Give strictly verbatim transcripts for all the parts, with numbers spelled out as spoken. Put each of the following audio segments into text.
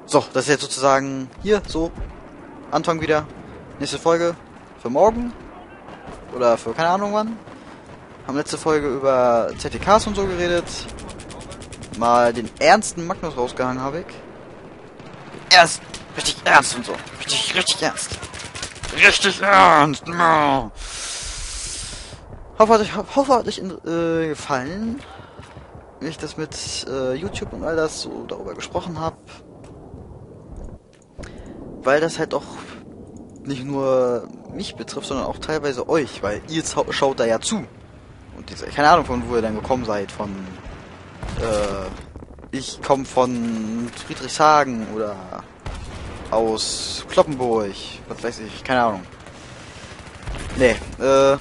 So, das ist jetzt sozusagen hier, so, Anfang wieder. Nächste Folge für morgen. Oder für keine Ahnung wann. Haben letzte Folge über Z T Ks und so geredet. Mal den ernsten Magnus rausgehangen habe ich. Ernst, richtig ernst und so. Richtig, richtig ernst. Richtig ernst. No. Hoffe, hat euch, hoffe, hat euch äh, gefallen. Wie ich das mit äh, YouTube und all das so darüber gesprochen habe. Weil das halt auch nicht nur mich betrifft, sondern auch teilweise euch, weil ihr schaut da ja zu. Und diese, keine Ahnung, von wo ihr dann gekommen seid, von äh, ich komme von Friedrichshagen oder aus Kloppenburg, was weiß ich, keine Ahnung. Nee, äh,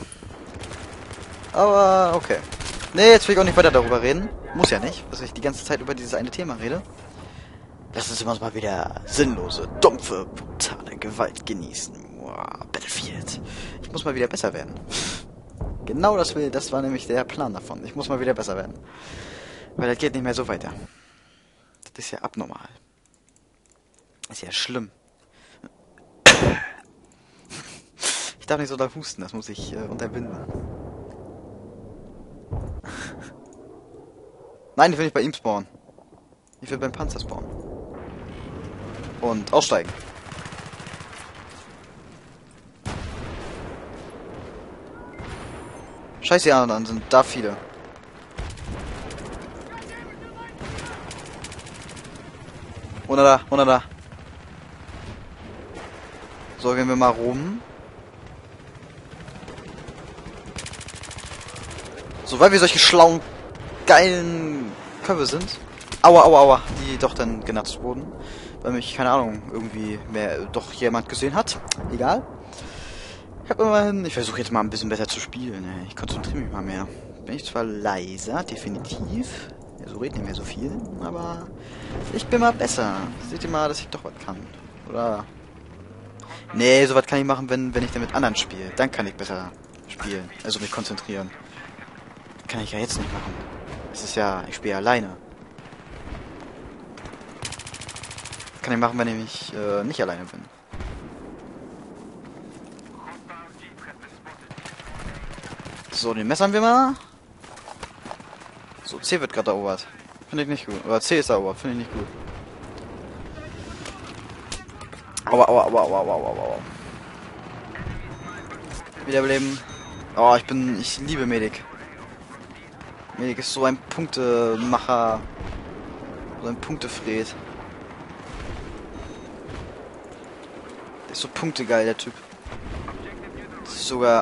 aber okay. Nee, jetzt will ich auch nicht weiter darüber reden. Muss ja nicht, dass ich die ganze Zeit über dieses eine Thema rede. Lass uns immer mal wieder sinnlose, dumpfe, brutale Gewalt genießen. Wow, Battlefield. Ich muss mal wieder besser werden. Genau das will, das war nämlich der Plan davon. Ich muss mal wieder besser werden. Weil das geht nicht mehr so weiter. Das ist ja abnormal. Das ist ja schlimm. Ich darf nicht so da husten, das muss ich äh, unterbinden. Nein, ich will nicht bei ihm spawnen. Ich will beim Panzer spawnen. Und aussteigen. Scheiße, ja, dann sind da viele. Oder da, oder da. So, gehen wir mal rum. So, weil wir solche schlauen, geilen Köpfe sind. Aua, aua, aua, die doch dann genutzt wurden. Weil mich, keine Ahnung, irgendwie mehr doch jemand gesehen hat. Egal. Ich habe immerhin, ich versuche jetzt mal ein bisschen besser zu spielen. Ey. Ich konzentriere mich mal mehr. Bin ich zwar leiser, definitiv. Ja, so redet nicht mehr so viel, aber ich bin mal besser. Seht ihr mal, dass ich doch was kann. Oder? Nee, sowas kann ich machen, wenn, wenn ich dann mit anderen spiele. Dann kann ich besser spielen. Also mich konzentrieren. Das kann ich ja jetzt nicht machen. Es ist ja, ich spiele alleine. Kann ich machen, wenn ich äh, nicht alleine bin. So, den messern wir mal. So, C wird gerade erobert. Finde ich nicht gut. Oder C ist erobert, finde ich nicht gut. Aua, aua, aua, aua, aua, aua, aua. Wiederbeleben. Oh, ich bin, ich liebe Medic. Medic ist so ein Punktemacher. So ein Punktefred. Der ist so punktegeil, der Typ. Das ist sogar...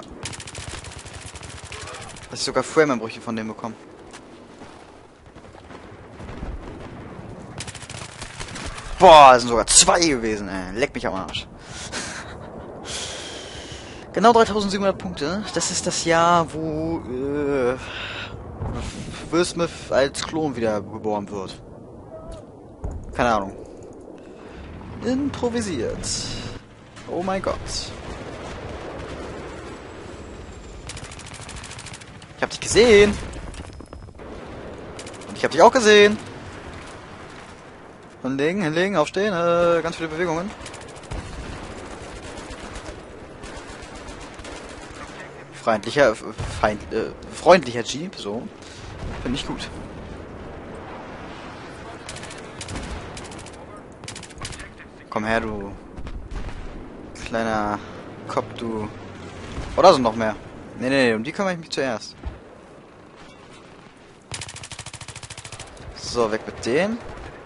Dass ich sogar Frame-Einbrüche von dem bekommen. Boah, das sind sogar zwei gewesen, ey. Leck mich am Arsch. Genau dreitausendsiebenhundert Punkte. Das ist das Jahr, wo äh, Will Smith als Klon wieder geboren wird. Keine Ahnung. Improvisiert. Oh mein Gott. Ich hab dich gesehen. Und ich hab dich auch gesehen. Hinlegen, hinlegen, aufstehen. Äh, ganz viele Bewegungen. Freundlicher, feind, äh, freundlicher Jeep, so. Finde ich gut. Komm her, du kleiner Kopf, du. Oder sind noch mehr? Nee, nee, nee, um die kümmere ich mich zuerst. So, weg mit dem.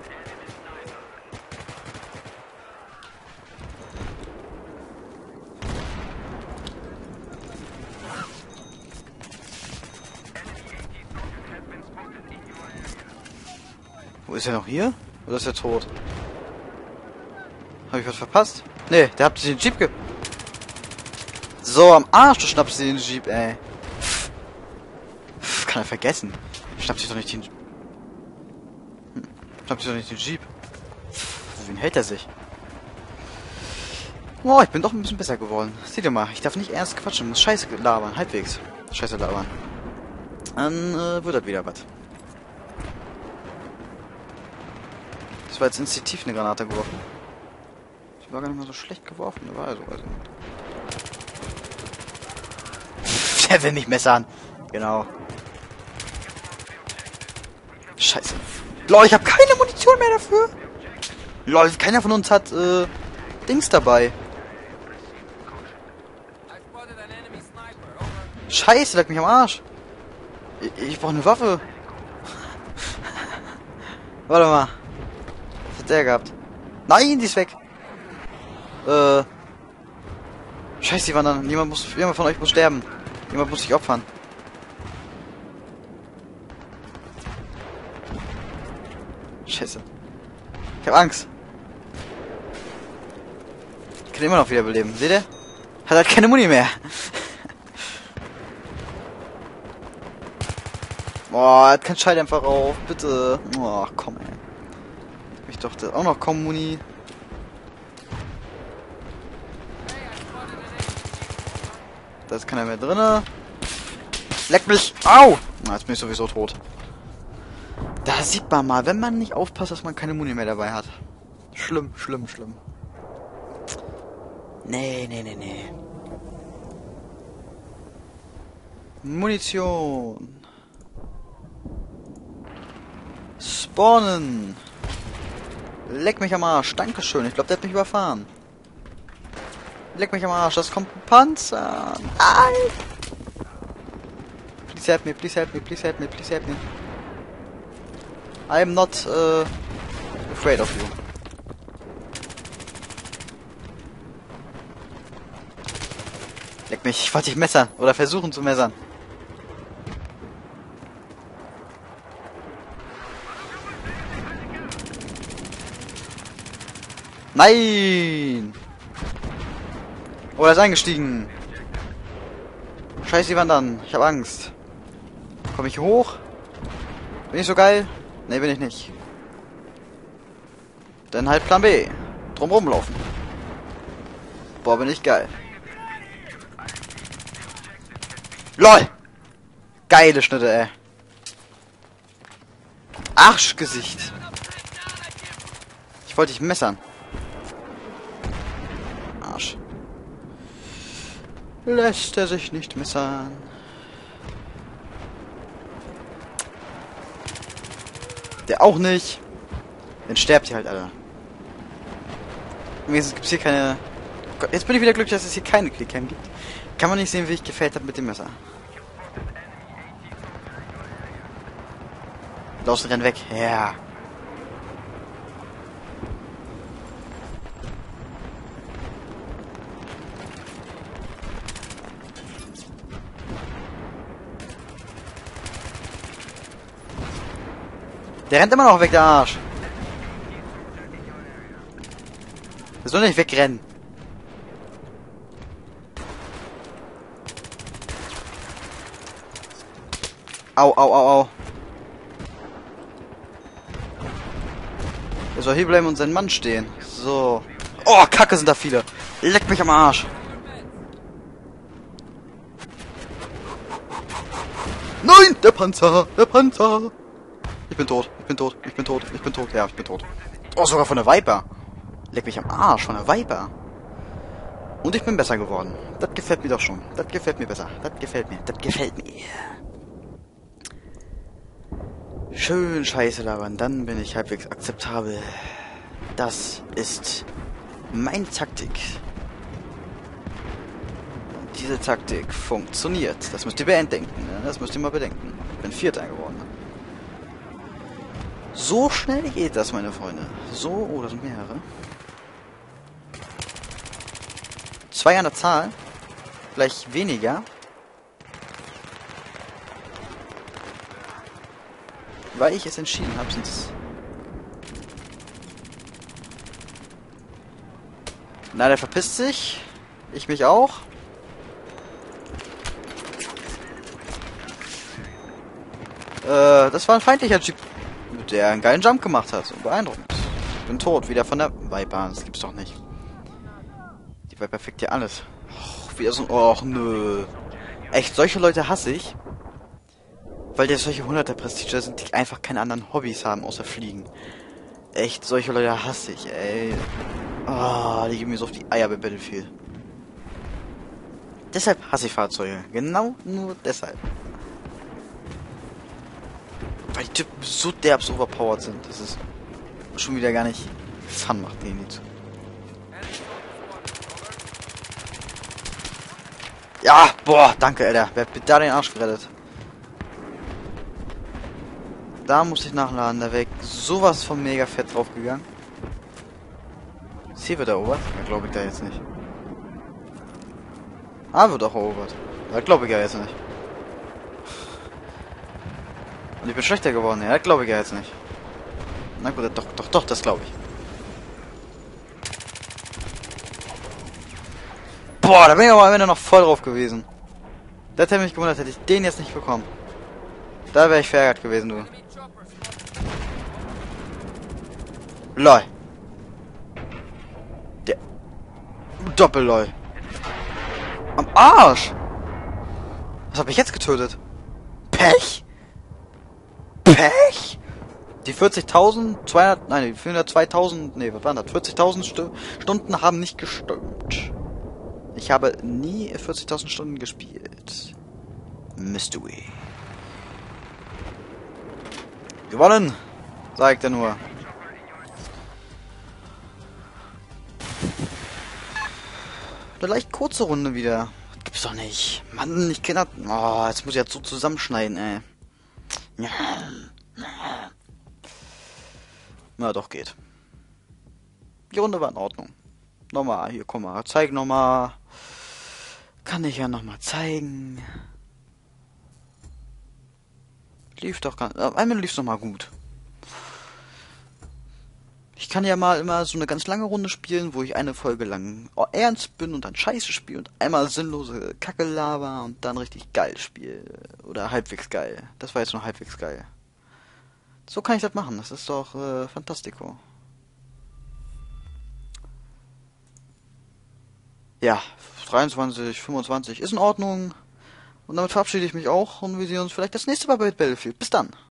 Wo ist er noch hier? Oder ist er tot? Habe ich was verpasst? Nee, der hat sich den Jeep ge... So, am Arsch, du schnappst dir den Jeep, ey. Pff. Pff, kann er vergessen. Schnappt sich doch nicht den... Hm. Schnappt sich doch nicht den Jeep. Pff, wen hält er sich? Oh, ich bin doch ein bisschen besser geworden. Seht ihr mal, ich darf nicht ernst quatschen, muss Scheiße labern, halbwegs. Scheiße labern. Dann äh, wird das wieder was. Das war jetzt instinktiv eine Granate geworfen. Die war gar nicht mal so schlecht geworfen, ne? War also, also nicht. Der will mich messern. Genau. Scheiße. Lol, ich habe keine Munition mehr dafür. Lol, keiner von uns hat, äh, Dings dabei. Scheiße, leck mich am Arsch. Ich, ich brauche eine Waffe. Warte mal. Was hat der gehabt? Nein, die ist weg. Äh. Scheiße, die wandern. Jemand muss, jemand von euch muss sterben. Jemand muss sich opfern. Scheiße. Ich hab Angst. Ich kann immer noch wiederbeleben. Seht ihr? Hat halt keine Muni mehr. Boah, er hat keinen Schalldämpfer rauf. Bitte. Oh, komm, ey. Ich dachte auch noch kaum Muni. Da ist keiner mehr drinne. Leck mich! Au! Na, jetzt bin ich sowieso tot. Da sieht man mal, wenn man nicht aufpasst, dass man keine Muni mehr dabei hat. Schlimm, schlimm, schlimm. Nee, nee, nee, nee. Munition. Spawnen. Leck mich am Arsch. Dankeschön. Ich glaube, der hat mich überfahren. Leck mich am Arsch. Das kommt ein Panzer. Nein. Please help me, please help me, please help me, please help me. I am not uh, afraid of you. Leck mich. Ich wollte dich messern. Oder versuchen zu messern. Nein! Oh, er ist eingestiegen. Scheiße, die wandern. Ich habe Angst. Komme ich hier hoch? Bin ich so geil? Ne, bin ich nicht. Dann halt Plan B. Drum rumlaufen. Boah, bin ich geil. LOL! Geile Schnitte, ey. Arschgesicht. Ich wollte dich messern. Arsch. Lässt er sich nicht messern. Der auch nicht. Dann sterbt ihr halt alle. Wenigstens gibt es hier keine... Jetzt bin ich wieder glücklich, dass es hier keine Clickcam gibt. Kann man nicht sehen, wie ich gefällt habe mit dem Messer. Los, renn weg. Ja. Der rennt immer noch weg, der Arsch. Der soll nicht wegrennen. Au, au, au, au. Er soll hier bleiben und seinen Mann stehen. So. Oh, Kacke, sind da viele. Leck mich am Arsch. Nein, der Panzer, der Panzer. Ich bin tot, ich bin tot, ich bin tot, ich bin tot. Ja, ich bin tot. Oh, sogar von der Viper. Leck mich am Arsch, von der Viper. Und ich bin besser geworden. Das gefällt mir doch schon. Das gefällt mir besser. Das gefällt mir. Das gefällt mir. Schön Scheiße labern, dann bin ich halbwegs akzeptabel. Das ist meine Taktik. Und diese Taktik funktioniert. Das müsst ihr bedenken. Ne? Das müsst ihr mal bedenken. Ich bin Vierter geworden. So schnell geht das, meine Freunde. So, oh, das sind mehrere. Zwei an der Zahl. Vielleicht weniger. Weil ich es entschieden habe, sind es... Na, der verpisst sich. Ich mich auch. Äh, das war ein feindlicher Jeep, der einen geilen Jump gemacht hat. Beeindruckend. Ich bin tot. Wieder von der Viper. Das gibt's doch nicht. Die Viper fickt ja alles. Och, wieder so... Och, nö. Echt, solche Leute hasse ich. Weil der solche hunderter Prestiger sind, die einfach keine anderen Hobbys haben, außer Fliegen. Echt, solche Leute hasse ich, ey. Oh, die geben mir so auf die Eier bei Battlefield. Deshalb hasse ich Fahrzeuge. Genau nur deshalb. Weil die Typen so derbs overpowered sind. Das ist schon wieder gar nicht Fun macht, denen nicht. Ja, boah, danke, Alter. Wer hat mir da den Arsch gerettet? Da muss ich nachladen. Da wäre ich sowas von mega fett drauf gegangen. Hier wird erobert? Ja, glaube ich da jetzt nicht. Ah, wird auch erobert. Da glaube ich ja jetzt nicht. Und ich bin schlechter geworden. Ja, das glaube ich ja jetzt nicht. Na gut, doch, doch, doch, das glaube ich. Boah, da bin ich aber am Ende noch voll drauf gewesen. Das hätte mich gewundert, hätte ich den jetzt nicht bekommen. Da wäre ich verärgert gewesen, du. Lol. Der Doppel-Lol. Am Arsch! Was habe ich jetzt getötet? Pech? Pech? Die vierzigtausend, zweihundert, nein, die vierhundertzweitausend, nee, was waren das? vierzigtausend Stu Stunden haben nicht gestimmt. Ich habe nie vierzigtausend Stunden gespielt. Mystery. Gewonnen! Sagt er nur. Eine leicht kurze Runde wieder. Das gibt's doch nicht. Mann, ich kenne das. Oh, jetzt muss ich jetzt so zusammenschneiden, ey. Na, doch geht. Die Runde war in Ordnung. Nochmal, hier, komm mal, zeig nochmal. Kann ich ja nochmal zeigen. Lief doch ganz... Einmal lief's nochmal gut. Ich kann ja mal immer so eine ganz lange Runde spielen, wo ich eine Folge lang ernst bin und dann Scheiße spiele und einmal sinnlose Kacke laber und dann richtig geil spiele. Oder halbwegs geil. Das war jetzt nur halbwegs geil. So kann ich das machen. Das ist doch äh, fantastico. Ja, dreiundzwanzig, fünfundzwanzig ist in Ordnung. Und damit verabschiede ich mich auch und wir sehen uns vielleicht das nächste Mal bei Battlefield. Bis dann.